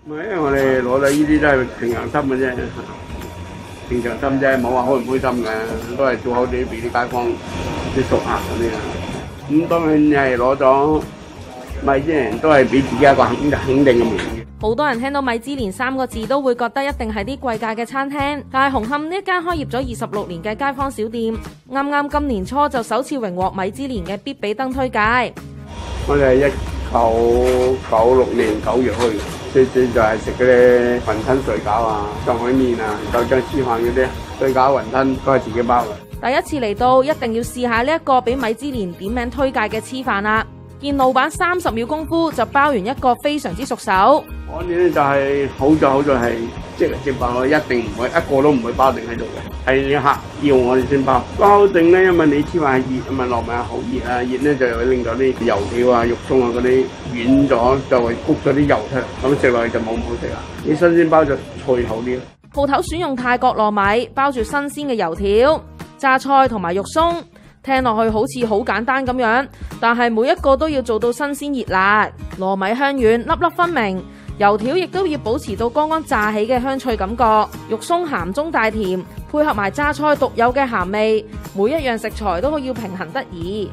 唔係，因為我哋攞到呢啲都係平常心嘅啫，平常心啫，冇話開唔開心嘅，都係做好啲俾啲街坊啲熟客嗰啲啊。咁當然係攞咗米芝蓮，都係俾自己一個肯定嘅名譽。 好多人聽到米芝蓮3個字都會覺得一定係啲貴價嘅餐廳，但係紅磡呢一間開業咗26年嘅街坊小店，啱啱今年初就首次榮獲米芝蓮嘅必比登推介。 我哋係1996年9月去，最就係食嗰啲雲吞水餃啊、上海麵啊、豆漿黐飯嗰啲水餃、雲吞都係自己包嘅。 第一次嚟到，一定要試下呢一個俾米芝蓮點名推介嘅黐飯啦。見老闆30秒功夫就包完一個非常之熟手。 我哋咧就係好在係即嚟即包，我一定唔會一個都唔會包定喺度嘅，係你客要我哋先包。包定咧，因為你黐飯係熱啊嘛，糯米係好熱啊，熱咧就會令到啲油條啊、肉鬆啊嗰啲軟咗，就會谷咗啲油出嚟，咁食落去就冇咁好食啦。你新鮮包就脆口啲。 鋪頭選用泰國糯米包住新鮮嘅油條、榨菜同埋肉鬆，聽落去好似好簡單咁樣，但係每一個都要做到新鮮熱辣，糯米香軟，粒粒分明。油條亦都要保持到剛剛炸起嘅香脆感覺，肉鬆鹹中帶甜，配合埋榨菜獨有嘅鹹味，每一樣食材都要平衡得宜。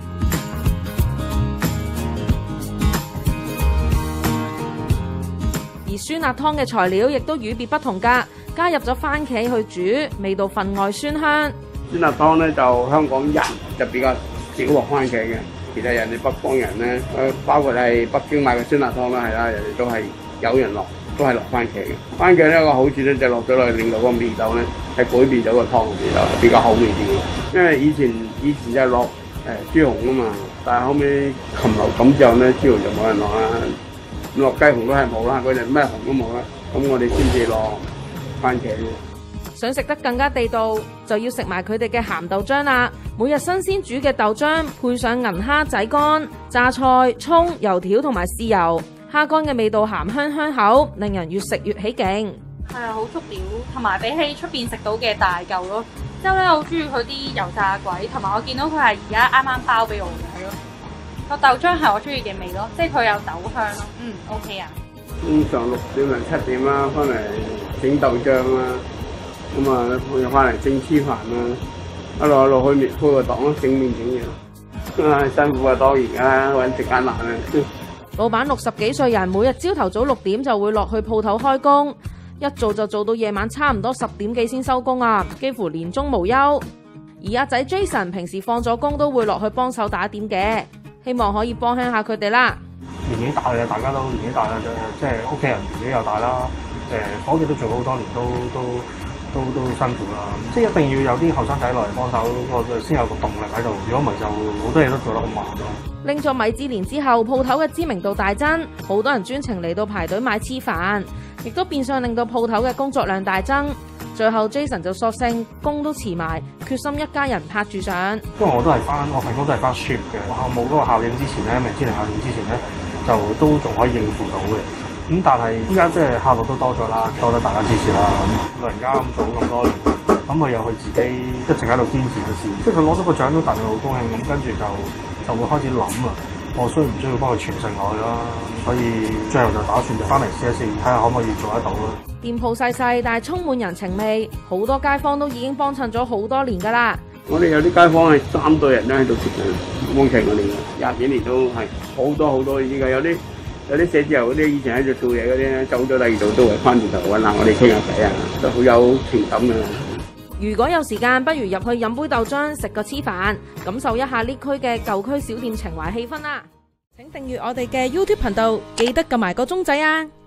而酸辣湯嘅材料亦都與別不同㗎，加入咗番茄去煮，味道分外酸香。 酸辣湯咧就香港人就比較少落番茄嘅，其他人哋北方人咧，包括係北京買嘅酸辣湯啦，係啦，人哋都係有人落，都係落番茄嘅。番茄咧個好處咧就落咗落去，令到個味道咧係改變咗個湯嘅味道，比較好味啲嘅。因為以前就係落豬紅啊嘛，但係後尾禽流感之後咧，豬紅就冇人落啦，落雞紅都係冇啦，佢哋咩紅都冇啦，咁我哋先至落番茄嘅。 想食得更加地道，就要食埋佢哋嘅鹹豆漿啦。每日新鮮煮嘅豆漿，配上銀蝦仔乾、榨菜、蔥、油條同埋豉油，蝦乾嘅味道鹹香香口，令人越食越起勁。 係啊，好足料，同埋比起出邊食到嘅大嚿咯。之後咧，我好中意佢啲油炸鬼，同埋我見到佢係而家啱啱包俾我嘅咯。個豆漿係我中意嘅味咯，即係佢有豆香咯。OK 啊。 通常6點零7點啦，翻嚟整豆漿啦。咁啊，我又翻嚟整黐飯啦，一路去開個檔咯，整麵整嘢。辛苦啊，當然啦，揾食艱難啊。 老闆60幾歲人，每日朝頭早6點就會落去鋪頭開工，一做就做到夜晚差唔多10點幾先收工啊，幾乎年中無休。而阿仔 Jason 平時放咗工都會落去幫手打點嘅，希望可以幫輕下佢哋啦。 年紀大嘅，大家都年紀大啦，即係屋企人年紀又大啦，伙計都做咗好多年，都辛苦啦，即係一定要有啲後生仔落嚟幫手，先有個動力喺度。如果唔係就好多嘢都做得好慢咯。 拎咗米芝蓮之後，鋪頭嘅知名度大增，好多人專程嚟到排隊買黐飯，亦都變相令到鋪頭嘅工作量大增。最後 Jason 就索性工都辭埋，決心一家人拍住上。 因為我份工都係翻 shift 嘅，學校冇嗰個效應之前咧，米芝蓮效應之前咧，就都仲可以應付到嘅。咁但係依家即係客路都多咗啦，多得大家支持啦。咁老人家咁做咁多年，咁佢有佢自己一直喺度堅持嘅事，即係佢攞到個獎都戥佢好高興。咁跟住就會開始諗啦，我需唔需要幫佢傳承落去啦？所以最後就打算就翻嚟試一試，睇下可唔可以做得到咯。 店鋪細細，但係充滿人情味，好多街坊都已經幫襯咗好多年㗎啦。 我哋有啲街坊係3代人都喺度食嘅，幫襯我哋20幾年都係好多依家有啲寫字樓嗰啲以前喺度做嘢嗰啲咧，走咗第二度都會翻轉頭揾下我哋傾下偈啊，都好有情感嘅。 如果有時間，不如入去飲杯豆漿，食個黐飯，感受一下呢區嘅舊區小店情懷氣氛啦。請訂閱我哋嘅 YouTube 頻道，記得撳埋個鐘仔啊！